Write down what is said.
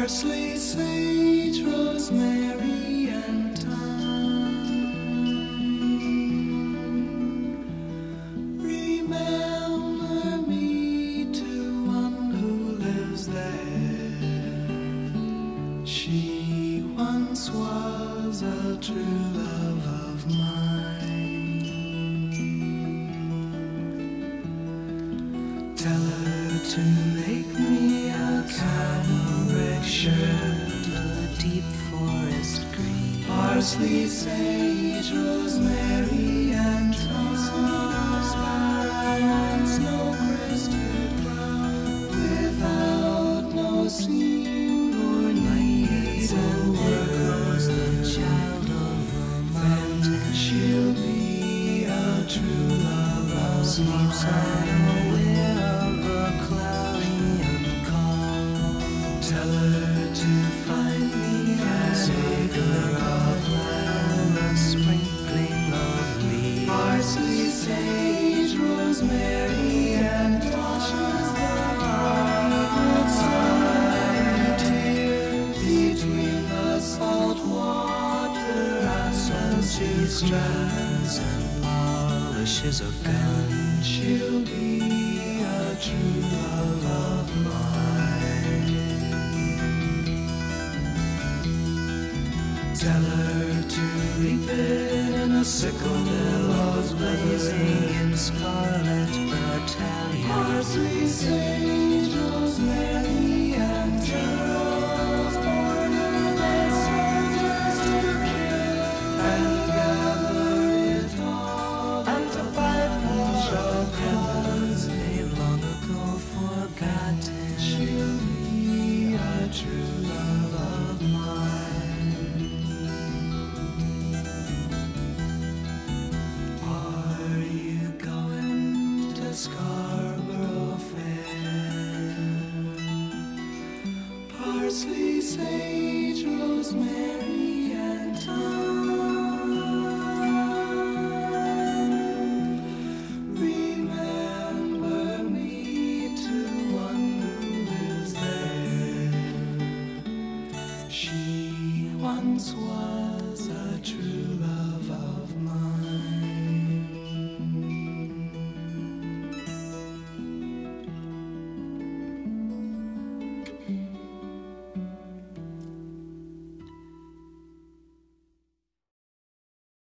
Parsley, sage, rosemary, and thyme. Remember me to one who lives there. She once was a true love of mine. Tell her to make me a cambric shirt, a deep forest green. Parsley, sage, rosemary, and thyme. Snow-crested brown, without no seam nor need of work. The child of the mountain, she'll be a true love of sleeps unaware of a cloudy and calm. Tell her to find me a acre of land, a sprinkling of leaves. Parsley, sage, rosemary, and thyme. Between the salt water and she strands and polishes a gun. She'll be a true love of mine. Tell her to reap it in a sickle, billows blazing in scarlet battalion. Parsley, sage,